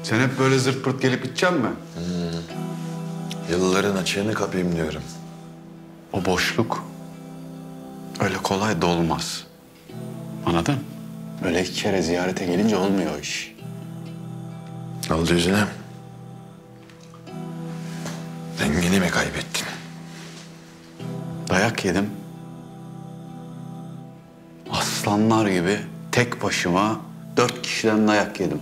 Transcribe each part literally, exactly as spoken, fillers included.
Sen hep böyle zırt pırt gelip gideceksin mi? Hmm. Yılların açığını kapayım diyorum. O boşluk öyle kolay dolmaz. Anladın? Öyle iki kere ziyarete gelince olmuyor o iş. Ne oldu yüzüne? Dengeni mi kaybettin? Dayak yedim. Aslanlar gibi tek başıma dört kişiden dayak yedim.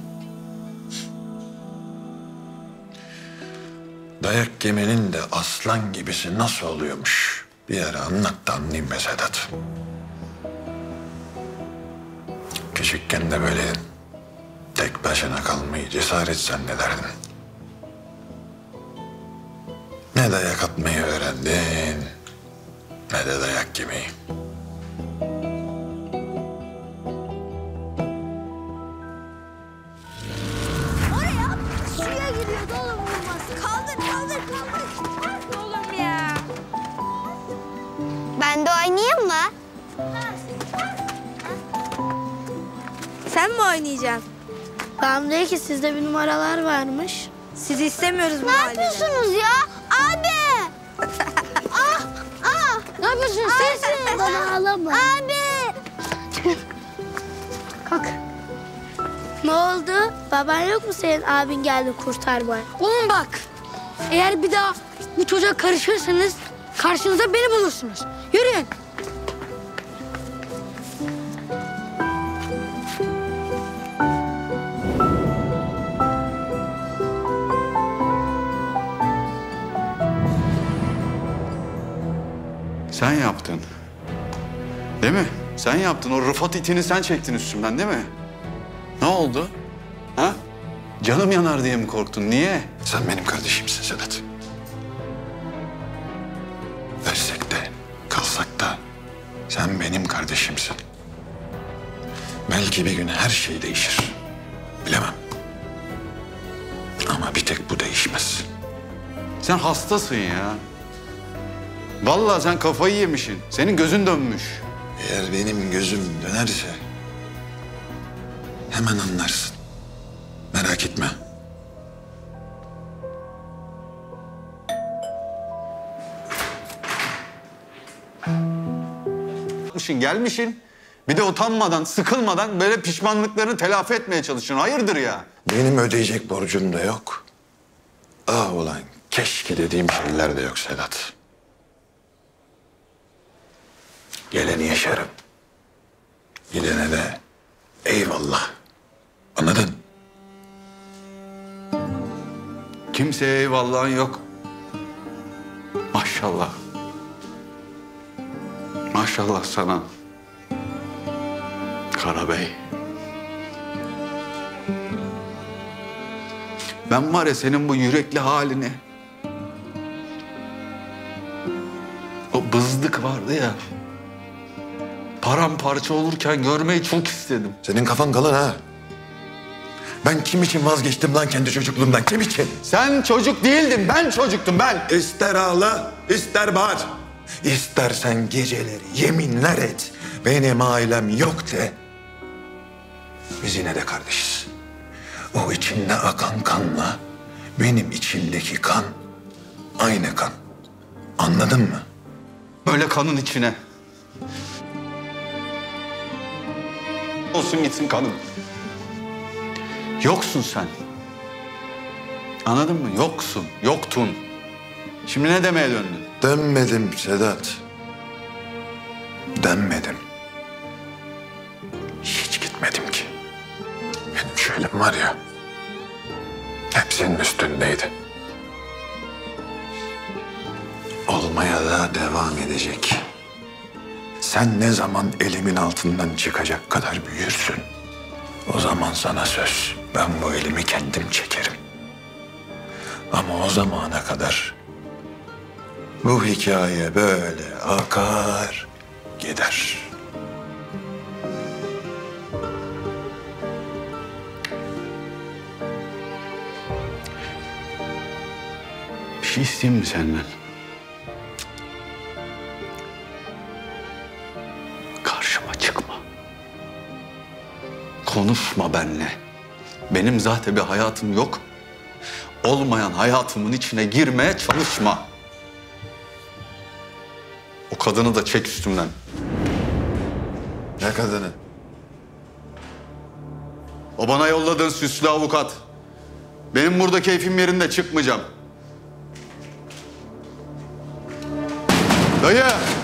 Dayak yemenin de aslan gibisi nasıl oluyormuş? Bir ara anlat da anlayayım be Sedat. Küçükken de böyle tek başına kalmayı cesaret zannederdin. Ne dayak atmayı öğrendin, ne de dayak yemeyi. Oraya suya giriyor oğlum olmaz. Kaldır kaldır kaldır. Oğlum ya. Ben de oynayayım mı? Sen mi oynayacaksın? Babam dedi ki sizde bir numaralar varmış. Sizi istemiyoruz bu Ne mahallede. yapıyorsunuz ya? Abi! ah! Ah! Ne yapıyorsun sensin? Bana ağlama. Abi! Kalk. Ne oldu? Baban yok mu senin abin geldi kurtarmaya? Oğlum bak, eğer bir daha bu çocuğa karışırsanız karşınıza beni bulursunuz. Yürüyün. Sen yaptın. Değil mi? Sen yaptın. O Rıfat itini sen çektin üstümden değil mi? Ne oldu? Ha? Canım yanar diye mi korktun? Niye? Sen benim kardeşimsin Sedat. Ölsek de, kalsak da sen benim kardeşimsin. Belki bir gün her şey değişir. Bilemem. Ama bir tek bu değişmez. Sen hastasın ya. Vallahi sen kafayı yemişsin. Senin gözün dönmüş. Eğer benim gözüm dönerse hemen anlarsın. Merak etme. Gelmişsin, gelmişsin. Bir de utanmadan, sıkılmadan böyle pişmanlıklarını telafi etmeye çalışıyorsun. Hayırdır ya? Benim ödeyecek borcum da yok. Ah ulan keşke dediğim şeyler de yok Sedat. Geleni yaşarım. Gidene de eyvallah. Anladın? Kimseye eyvallahın yok. Maşallah. Maşallah sana. Karabey. Ben var ya senin bu yürekli halini... O bızdık vardı ya... Paramparça olurken görmeyi çok istedim. Senin kafan kalın ha. Ben kim için vazgeçtim lan kendi çocukluğumdan? Kim için? Sen çocuk değildin, ben çocuktum ben. İster ağla, ister bağır. İstersen geceleri yeminler et. Benim ailem yok de. Biz yine de kardeşiz. O içinde akan kanla benim içimdeki kan aynı kan. Anladın mı? Böyle kanın içine. Olsun gitsin kanın. Yoksun sen. Anladın mı? Yoksun, yoktun. Şimdi ne demeye döndün? Dönmedim Sedat. Dönmedim. Hiç gitmedim ki. Benim şöylem var ya, hepsinin üstündeydi. Olmaya da devam edecek. Sen ne zaman elimin altından çıkacak kadar büyürsün, o zaman sana söz, ben bu elimi kendim çekerim. Ama o zamana kadar bu hikaye böyle akar gider. Bir şey isteyeyim mi senden? Karşıma çıkma. Konuşma benimle. Benim zaten bir hayatım yok. Olmayan hayatımın içine girmeye çalışma. O kadını da çek üstümden. Ne kadını? O bana yolladığın süslü avukat. Benim burada keyfim yerinde, çıkmayacağım. Dayı!